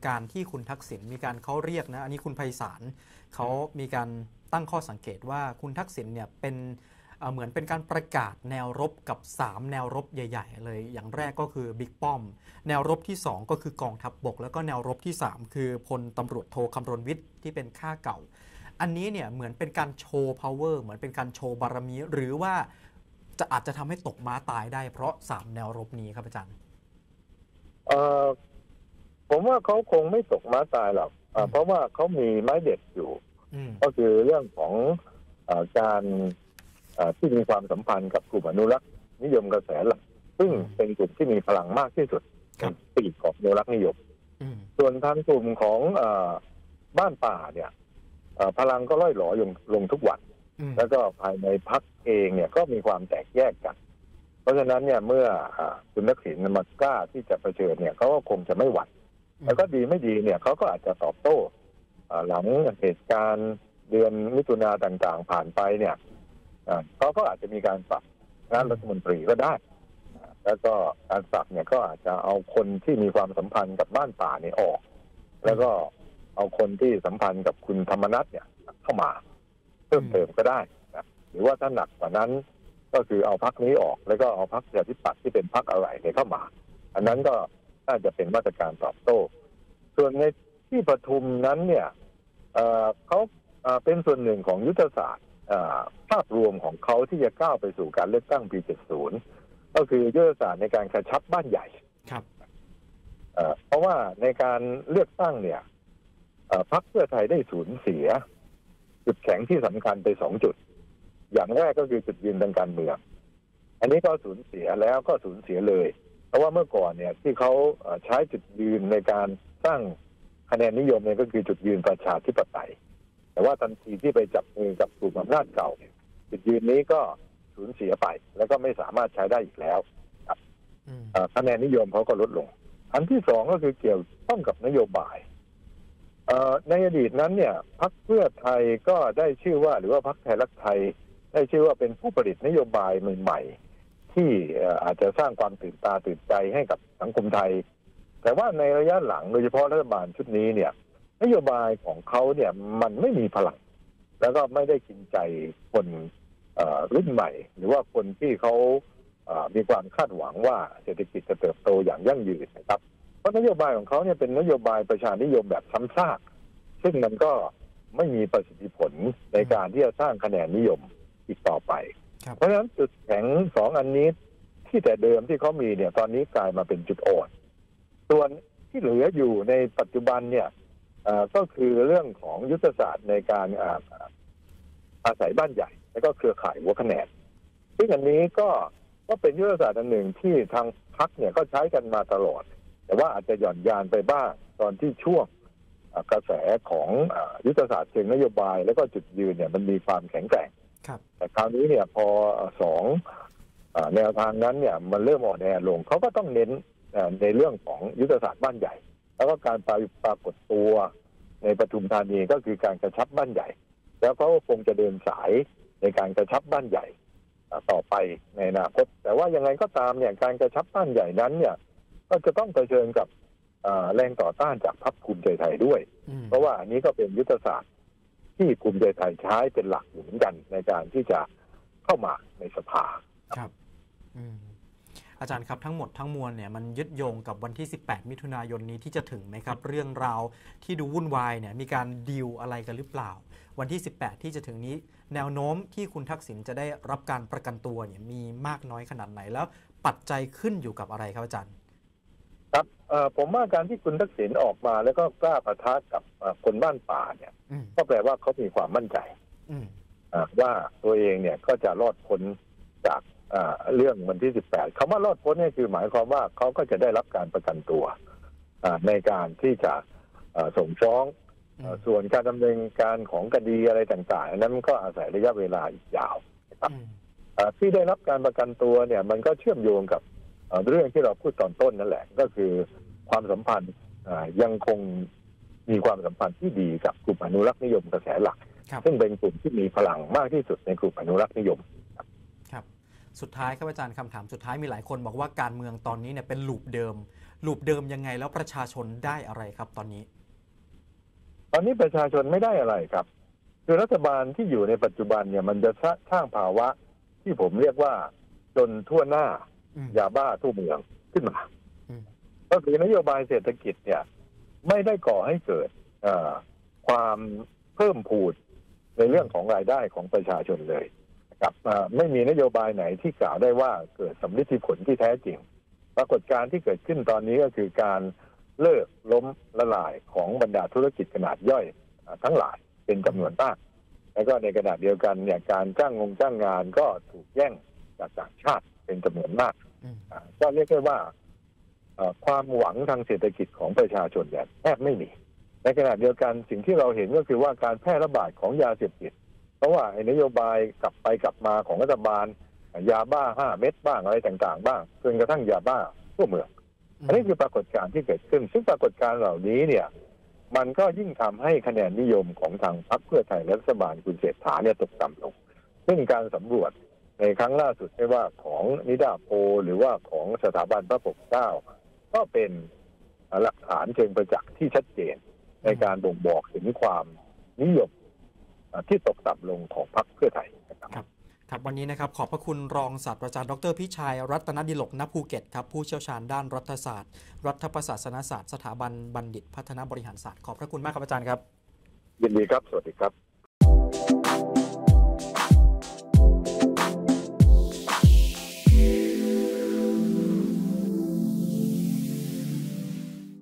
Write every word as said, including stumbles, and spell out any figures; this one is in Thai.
การที่คุณทักษิณมีการเขาเรียกนะอันนี้คุณไพศาลเขามีการตั้งข้อสังเกตว่าคุณทักษิณเนี่ยเป็นเหมือนเป็นการประกาศแนวรบกับสามแนวรบใหญ่ๆเลยอย่างแรกก็คือบิ๊กป้อมแนวรบที่สองก็คือกองทัพบกแล้วก็แนวรบที่สามคือพลตำรวจโทคำรณวิทย์ที่เป็นข้าเก่าอันนี้เนี่ยเหมือนเป็นการโชว์ power เหมือนเป็นการโชว์บารมีหรือว่าจะอาจจะทำให้ตกม้าตายได้เพราะสามแนวรบนี้ครับอาจารย์เอ่อผมว่าเขาคงไม่ตกม้าตายหรอกเพราะว่าเขามีไม้เด็ดอยู่ก็คือเรื่องของเอ่อการที่มีความสัมพันธ์กับกลุ่มอนุรักษ์นิยมกระแสหลักซึ่งเป็นกลุ่มที่มีพลังมากที่สุดเป็นปีกของอนุรักษ์นิยมส่วนทางกลุ่มของบ้านป่าเนี่ยพลังก็ล่อยหลอลงลงทุกวันแล้วก็ภายในพรรคเองเนี่ยก็มีความแตกแยกกันเพราะฉะนั้นเนี่ยเมื่อคุณทักษิณมากล้าที่จะเผชิญเนี่ยเขาก็คงจะไม่หวั่นแล้วก็ดีไม่ดีเนี่ยเขาก็อาจจะตอบโต้หลังเหตุการณ์เดือนมิถุนาต่างๆผ่านไปเนี่ยเขาก็อาจจะมีการปรับงานรัฐมนตรีก็ได้แล้วก็การปรับเนี่ยก็อาจจะเอาคนที่มีความสัมพันธ์กับบ้านป่าเนี่ยออกแล้วก็เอาคนที่สัมพันธ์กับคุณธรรมนัสเนี่ยเข้ามาเพิ่มเติมก็ได้นะหรือว่าถ้าหนักกว่านั้นก็คือเอาพรรคนี้ออกแล้วก็เอาพรรคประชาธิปัตย์ที่เป็นพรรคอะไรเนี่ยเข้ามาอันนั้นก็น่าจะเป็นมาตรการตอบโต้ส่วนในที่ปทุมนั้นเนี่ยเอ่อเขาเอ่อเป็นส่วนหนึ่งของยุทธศาสตร์ภาพรวมของเขาที่จะก้าวไปสู่การเลือกตั้งปีเจ็ดสิบก็คือยุทธศาสตร์ในการกระชับบ้านใหญ่ครับเอ่อเพราะว่าในการเลือกตั้งเนี่ยพรรคเพื่อไทยได้สูญเสียจุดแข็งที่สำคัญไปสองจุดอย่างแรกก็คือจุดยืนทางการเมืองอันนี้ก็สูญเสียแล้วก็สูญเสียเลยเพราะว่าเมื่อก่อนเนี่ยที่เขาใช้จุดยืนในการสร้างคะแนนนิยมเนี่ยก็คือจุดยืนประชาธิปไตยแต่ว่าทันทีที่ไปจับมือกับกลุ่มอำนาจเก่าจุดยืนนี้ก็สูญเสียไปแล้วก็ไม่สามารถใช้ได้อีกแล้วคะแนนนิยมเขาก็ลดลงอันที่สองก็คือเกี่ยวข้องกับนโยบายในอดีตนั้นเนี่ยพรรคเพื่อไทยก็ได้ชื่อว่าหรือว่าพรรคไทยรักไทยได้ชื่อว่าเป็นผู้ผลิตนโยบายใหม่ๆที่อาจจะสร้างความตื่นตาตื่นใจให้กับสังคมไทยแต่ว่าในระยะหลังโดยเฉพาะรัฐบาลชุดนี้เนี่ยนโยบายของเขาเนี่ยมันไม่มีพลังแล้วก็ไม่ได้กินใจคนรุ่นใหม่หรือว่าคนที่เขามีความคาดหวังว่าเศรษฐกิจจะเติบโตอย่างยั่งยืนนะครับเพราะนโยบายของเขาเนี่ยเป็นนโยบายประชานิยมแบบซ้ำซากซึ่งมันก็ไม่มีประสิทธิผลในการที่จะสร้างคะแนนนิยมอีกต่อไปเพราะฉะนั้นจุดแข็งสองอันนี้ที่แต่เดิมที่เขามีเนี่ยตอนนี้กลายมาเป็นจุดอ่อนส่วนที่เหลืออยู่ในปัจจุบันเนี่ยก็คือเรื่องของยุทธศาสตร์ในการอาศัยบ้านใหญ่และก็เครือข่ายหัวคะแนนซึ่งอันนี้ก็ก็เป็นยุทธศาสตร์อันหนึ่งที่ทางพรรคเนี่ยก็ใช้กันมาตลอดแต่ว่าอาจจะหย่อนยานไปบ้างตอนที่ช่วงกระแสของยุทธศาสตร์เชิงนโยบายและก็จุดยืนเนี่ยมันมีความแข็งแกร่งแต่คราวนี้เนี่ยพอสองแนวทางนั้นเนี่ยมันเริ่มอ่อนแอลงเขาก็ต้องเน้นในเรื่องของยุทธศาสตร์บ้านใหญ่แล้วก็การปรากฏตัวในปทุมธานีก็คือการกระชับบ้านใหญ่แล้วเขาคงจะเดินสายในการกระชับบ้านใหญ่ต่อไปในอนาคตแต่ว่ายังไงก็ตามเนี่ยการกระชับบ้านใหญ่นั้นเนี่ยก็จะต้องเผชิญกับแรงต่อต้านจากพรรคภูมิใจไทยด้วยเพราะว่าอันนี้ก็เป็นยุทธศาสตร์ที่ภูมิใจไทยใช้เป็นหลักอยู่เหมือนกันในการที่จะเข้ามาในสภาครับอาจารย์ครับทั้งหมดทั้งมวลเนี่ยมันยึดโยงกับวันที่สิบแปดมิถุนายนนี้ที่จะถึงไหมครับเรื่องราวที่ดูวุ่นวายเนี่ยมีการดีลอะไรกันหรือเปล่าวันที่สิบแปดที่จะถึงนี้แนวโน้มที่คุณทักษิณจะได้รับการประกันตัวเนี่ยมีมากน้อยขนาดไหนแล้วปัจจัยขึ้นอยู่กับอะไรครับอาจารย์ครับผมว่าการที่คุณทักษิณออกมาแล้วก็กล้าปะทะกับคนบ้านป่าเนี่ยก็แปลว่าเขามีความมั่นใจว่าตัวเองเนี่ยก็จะรอดพ้นจากเรื่องวันที่สิบแปดคำว่ารอดพ้นนี่คือหมายความว่าเขาก็จะได้รับการประกันตัวในการที่จะส่งฟ้องส่วนการดำเนินการของคดีอะไรต่างๆนั้นก็อาศัยระยะเวลาอีกยาวนะครับที่ได้รับการประกันตัวเนี่ยมันก็เชื่อมโยงกับเรื่องที่เราพูดตอนต้นนั่นแหละก็คือความสัมพันธ์ยังคงมีความสัมพันธ์ที่ดีกับกลุ่มอนุรักษ์นิยมกระแสหลักซึ่งเป็นกลุ่มที่มีพลังมากที่สุดในกลุ่มอนุรักษ์นิยมครับสุดท้ายครับอาจารย์คำถามสุดท้ายมีหลายคนบอกว่าการเมืองตอนนี้เนี่ยเป็นลูปเดิมลูปเดิมยังไงแล้วประชาชนได้อะไรครับตอนนี้ตอนนี้ประชาชนไม่ได้อะไรครับคือรัฐบาลที่อยู่ในปัจจุบันเนี่ยมันจะสร้างภาวะที่ผมเรียกว่าจนทั่วหน้ายาบ้าทั่วเมืองขึ้นมาก็คือนโยบายเศรษฐกิจเนี่ยไม่ได้ก่อให้เกิดความเพิ่มพูนในเรื่องของรายได้ของประชาชนเลยนะครับไม่มีนโยบายไหนที่กล่าวได้ว่าเกิดสำลิดผลที่แท้จริงปรากฏการณ์ที่เกิดขึ้นตอนนี้ก็คือการเลิกล้มละลายของบรรดาธุรกิจขนาดย่อยทั้งหลายเป็นจำนวนมากแล้วก็ในขณะเดียวกันเนี่ยการจ้างงงจ้างงานก็ถูกแย่งจากต่างชาติเป็นจำนวนมากก็เรียกได้ว่าความหวังทางเศรษฐกิจของประชาชนเนี่ยแทบไม่มีในขณะเดียวกันสิ่งที่เราเห็นก็คือว่าการแพร่ระบาดของยาเสพติดเพราะว่าไอ้นโยบายกลับไปกลับมาของรัฐบาลยาบ้าห้าเม็ดบ้างอะไรต่างๆบ้างจนกระทั่งยาบ้าทั่วเมืองอันนี้คือปรากฏการณ์ที่เกิดขึ้นซึ่งปรากฏการณ์เหล่านี้เนี่ยมันก็ยิ่งทำให้คะแนนนิยมของทางพรรคเพื่อไทยและรัฐบาลคุณเศรษฐาเนี่ยตกต่ำลงซึ่งการสำรวจในครั้งล่าสุดไม่ว่าของนิดาโพลหรือว่าของสถาบันพระปกเกล้าก็เป็นหลักฐานเชิงประจักษ์ที่ชัดเจนในการบ่งบอกถึงความนิยมที่ตกต่ำลงของพรรคเพื่อไทยนะครับครับวันนี้นะครับขอบพระคุณรองศาสตราจารย์ดรพิชัยรัตนดิลก ณ ภูเก็ตครับผู้เชี่ยวชาญด้านรัฐศาสตร์รัฐประศาสนศาสตร์สถาบันบัณฑิตพัฒนาบริหารศาสตร์ขอบพระคุณมากครับอาจารย์ครับยินดีครับสวัสดีครับ